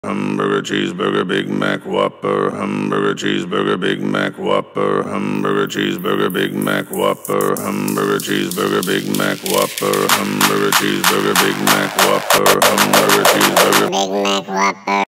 Hamburger, cheeseburger, Big Mac, whopper. Hamburger, cheeseburger, Big Mac, whopper. Hamburger, cheeseburger, Big Mac, whopper. Hamburger, cheeseburger, Big Mac, whopper. Hamburger, cheeseburger, Big Mac, whopper. Hamburger, cheeseburger, Big Mac, whopper.